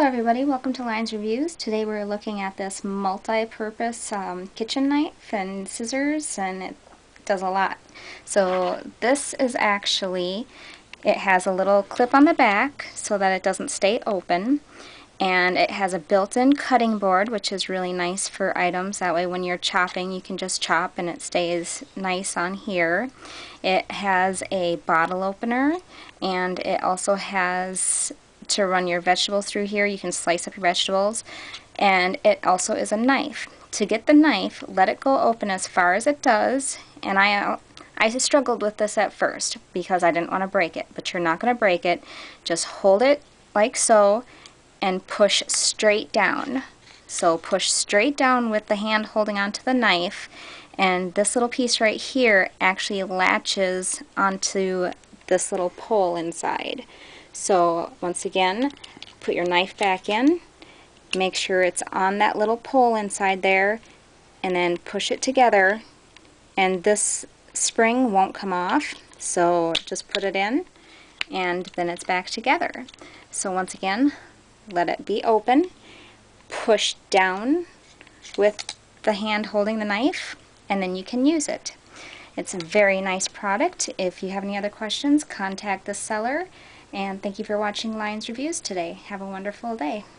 everybody, welcome to Lines Reviews. Today we're looking at this multi-purpose kitchen knife and scissors, and it does a lot. So this is actually, it has a little clip on the back so that it doesn't stay open, and it has a built-in cutting board, which is really nice for items. That way when you're chopping you can just chop and it stays nice on here. It has a bottle opener, and it also has to run your vegetables through here. You can slice up your vegetables, and it also is a knife. To get the knife, let it go open as far as it does, and I struggled with this at first because I didn't want to break it, but you're not going to break it. Just hold it like so and push straight down. So push straight down with the hand holding onto the knife, and this little piece right here actually latches onto this little pole inside. So once again, put your knife back in, make sure it's on that little pole inside there, and then push it together, and this spring won't come off, so just put it in and then it's back together. So once again, let it be open, push down with the hand holding the knife, and then you can use it. It's a very nice product. If you have any other questions, contact the seller. And thank you for watching Lines Reviews today. Have a wonderful day.